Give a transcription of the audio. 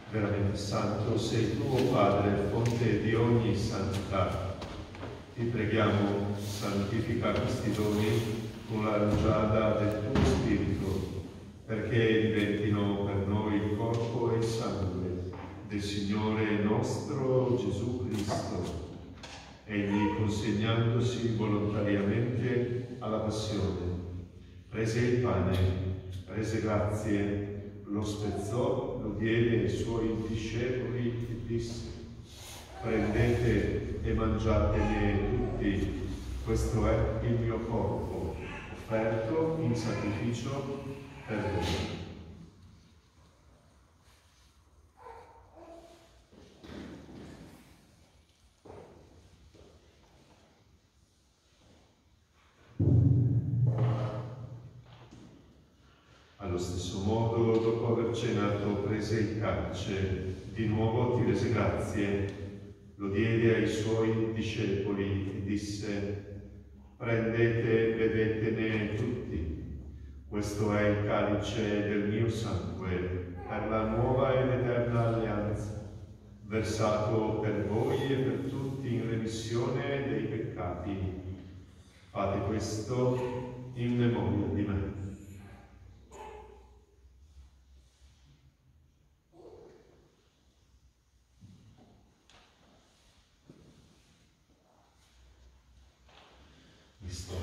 Veramente santo sei tu, o Padre, fonte di ogni santità. Ti preghiamo, santifica questi doni con la rugiada del tuo Spirito, perché diventino per noi il corpo e il sangue del Signore nostro Gesù Cristo. Egli, consegnandosi volontariamente alla passione, prese il pane, rese grazie, lo spezzò, lo diede ai suoi discepoli e disse: prendete e mangiatene tutti, questo è il mio corpo, offerto in sacrificio per voi. Allo stesso modo, dopo aver cenato, prese il calice, di nuovo ti rese grazie, lo diede ai suoi discepoli e disse: prendete e bevetene tutti, questo è il calice del mio sangue, per la nuova ed eterna alleanza, versato per voi e per tutti in remissione dei peccati. Fate questo in memoria di me. Cristo